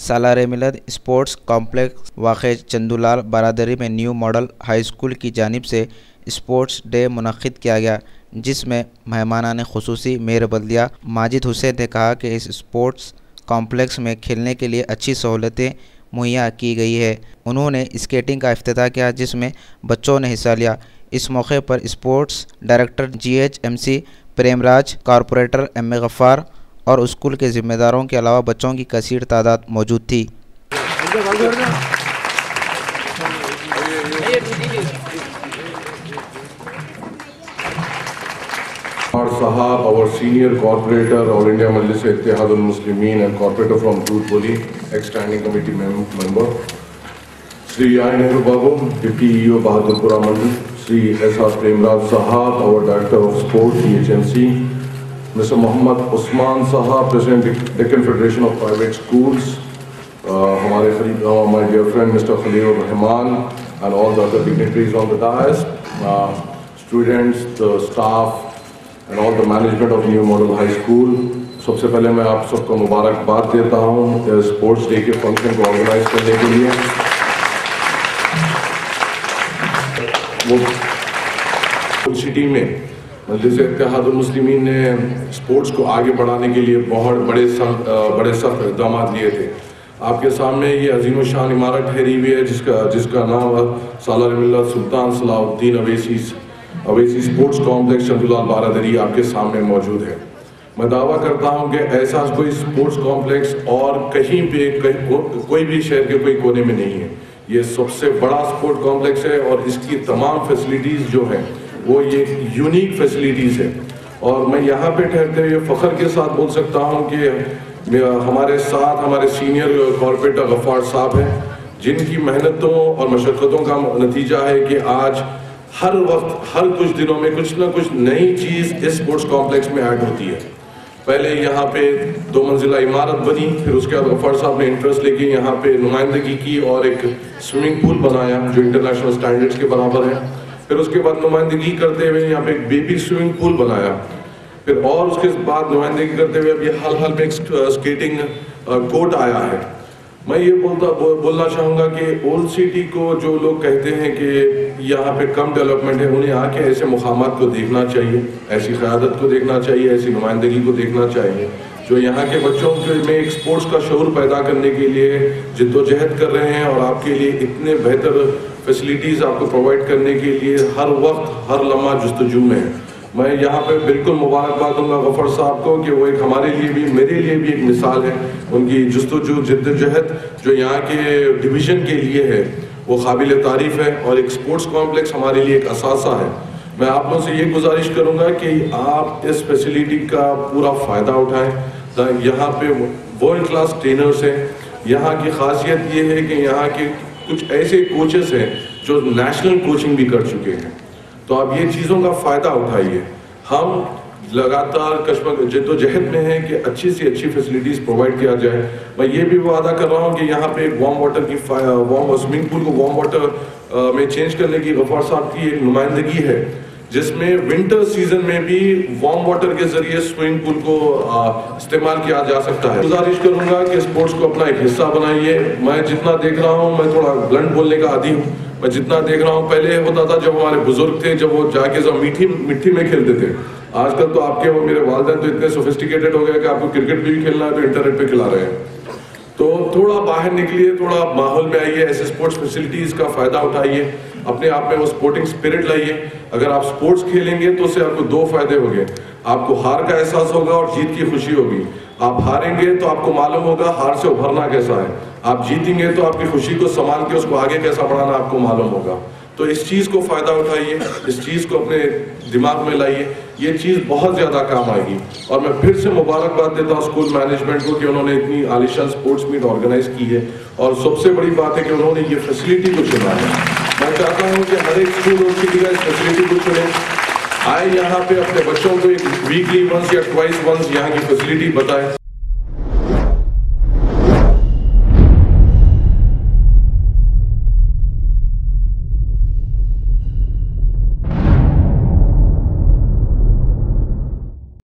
سالار ملت sports complex واقع چندولال برادری میں نیو ماڈل ہائی اسکول کی جانب سے اسپورٹس ڈے منعقد کیا گیا، جس میں مہمانان خصوصی میئر بلدیہ ماجد حسین نے کہا کہ اس اسپورٹس کمپلیکس میں کھیلنے کے لیے اچھی سہولتیں مہیا کی گئی ہے۔ انہوں نے اسکیٹنگ کا افتتاح کیا، جس میں بچوں نے حصہ لیا۔ اس موقع پر sports director GHMC Prem Raj, corporator M A Ghaffar اور اسکول کے ذمہ داروں کے علاوہ بچوں کی کثیر تعداد موجود تھی۔ Sahab, our senior corporator, All India Majlis Ittihad al-Muslimin and corporator from Doodhpuri, ex-standing committee member, Sri I. Nehru Babu, Deputy EO Bahadurpura Mandal, Sri S.R. Premraj Sahab, our Director of Sports, GHMC, Mr. Muhammad Usman Sahab, President Deccan Federation of Private Schools, my dear friend Mr. Khalil Rahman, and all the other dignitaries on the dais, students, the staff, and all the management of New Model High School. سب سے پہلے میں آپ سب کو مبارکباد دیتا ہوں sports day کے function کو آرگنائز کرنے کے لیے۔ وہ سٹی میں مجلس اتحاد المسلمین نے اسپورٹس کو آگے بڑھانے کے لیے بہت بڑے سخت اقدامات لیے تھے۔ آپ کے سامنے یہ عظیم الشان عمارت ٹھہری ہوئی ہے جس کا نام سالار ملت سلطان صلاح الدین اویسی اسپورٹس کمپلیکس چندولال برادری آپ کے سامنے موجود ہے۔ میں دعویٰ کرتا ہوں کہ ایسا کوئی اسپورٹس کمپلیکس اور کہیں پہ کوئی بھی شہر کے کوئی کونے میں نہیں ہے۔ یہ سب سے بڑا اسپورٹ کمپلیکس ہے اور اس کی تمام فیسلٹیز جو ہیں وہ یہ یونیک فیسلٹیز ہے، اور میں یہاں پہ ٹھہرتے ہوئے فخر کے ساتھ بول سکتا ہوں کہ ہمارے ساتھ ہمارے سینئر کارپوریٹر غفار صاحب ہیں، جن کی محنتوں اور مشقتوں کا نتیجہ ہے کہ آج ہر وقت ہر کچھ دنوں میں کچھ نہ کچھ نئی چیز اس اسپورٹس کمپلیکس میں ایڈ ہوتی ہے۔ پہلے یہاں پہ 2 منزلہ عمارت بنی، پھر اس کے بعد غفار صاحب نے انٹرسٹ لے کے یہاں پہ نمائندگی کی اور ایک سوئمنگ پول بنایا جو انٹرنیشنل سٹینڈرڈز کے برابر ہے۔ پھر اس کے بعد نمائندگی کرتے ہوئے یہاں پہ ایک بیبی سوئمنگ پول بنایا، پھر اور اس کے بعد نمائندگی کرتے ہوئے اب یہ حال میں ایک اسکیٹنگ کورٹ آیا ہے۔ میں یہ بولنا چاہوں گا کہ اولڈ سٹی کو جو لوگ کہتے ہیں کہ یہاں پہ کم ڈیولپمنٹ ہے، انہیں آ کے ایسے مقامات کو دیکھنا چاہیے، ایسی قیادت کو دیکھنا چاہیے، ایسی نمائندگی کو دیکھنا چاہیے جو یہاں کے بچوں میں ایک اسپورٹس کا شعور پیدا کرنے کے لیے جد و جہد کر رہے ہیں اور آپ کے لیے اتنے بہتر فیسلٹیز آپ کو پرووائڈ کرنے کے لیے ہر وقت ہر لمحہ جستجو میں ہے۔ میں یہاں پہ بالکل مبارکباد دوں گا غفر صاحب کو کہ وہ ایک ہمارے لیے بھی میرے لیے بھی ایک مثال ہے۔ ان کی جستجو جد و جہد جو یہاں کے ڈویژن کے لیے ہے وہ قابل تعریف ہے، اور ایک اسپورٹس کمپلیکس ہمارے لیے ایک اثاثہ ہے۔ میں آپ لوگوں سے یہ گزارش کروں گا کہ آپ اس فیسلٹی کا پورا فائدہ اٹھائیں۔ یہاں پہ ورلڈ کلاس ٹرینرز ہیں، یہاں کی خاصیت یہ ہے کہ یہاں کے کچھ ایسے کوچز ہیں جو نیشنل کوچنگ بھی کر چکے ہیں، تو آپ یہ چیزوں کا فائدہ اٹھائیے۔ ہم لگاتار جد و جہد میں ہیں کہ اچھی سے اچھی فیسلٹیز پرووائڈ کیا جائے۔ میں یہ بھی وعدہ کر رہا ہوں کہ یہاں پہ ایک وارم واٹر کی سوئمنگ پول کو وارم واٹر میں چینج کرنے کی غفار صاحب کی ایک نمائندگی ہے، جس میں ونٹر سیزن میں بھی وارم واٹر کے ذریعے سوئمنگ پول کو استعمال کیا جا سکتا ہے۔ گزارش کروں گا کہ اسپورٹس کو اپنا ایک حصہ بنائیے۔ میں جتنا دیکھ رہا ہوں، میں تھوڑا بلنٹ بولنے کا عادی ہوں، میں جتنا دیکھ رہا ہوں پہلے ہوتا تھا جب ہمارے بزرگ تھے، جب وہ جا کے مٹی میں کھیلتے تھے۔ آج کل تو آپ کے میرے والدین تو اتنے سوفسٹیکیٹڈ ہو گئے کہ آپ کو کرکٹ بھی کھیلنا ہے تو انٹرنیٹ پہ کھلا رہے ہیں۔ تو تھوڑا باہر نکلیے، تھوڑا ماحول میں آئیے، ایسے اسپورٹس فیسلٹیز کا فائدہ اٹھائیے، اپنے آپ میں وہ اسپورٹنگ اسپرٹ لائیے۔ اگر آپ اسپورٹس کھیلیں گے تو اس سے آپ کو 2 فائدے ہوں گے، آپ کو ہار کا احساس ہوگا اور جیت کی خوشی ہوگی۔ آپ ہاریں گے تو آپ کو معلوم ہوگا ہار سے ابھرنا کیسا ہے، آپ جیتیں گے تو آپ کی خوشی کو سنبھال کے اس کو آگے کیسا بڑھانا آپ کو معلوم ہوگا۔ تو اس چیز کو فائدہ اٹھائیے، اس چیز کو اپنے دماغ میں لائیے، یہ چیز بہت زیادہ کام آئے گی۔ اور میں پھر سے مبارکباد دیتا ہوں اسکول مینجمنٹ کو کہ انہوں نے اتنی عالیشان اسپورٹس میٹ آرگنائز کی ہے، اور سب سے بڑی بات ہے کہ انہوں نے یہ فیسلٹی کو چنا ہے۔ میں چاہتا ہوں کہ ہر ایک اسکول اور سٹی کا اس فیسلٹی کو چنے، آئے یہاں پہ اپنے بچوں کو ایک ویکلی ونس یا ٹوائس ونس یہاں کی فیسلٹی بتائیں۔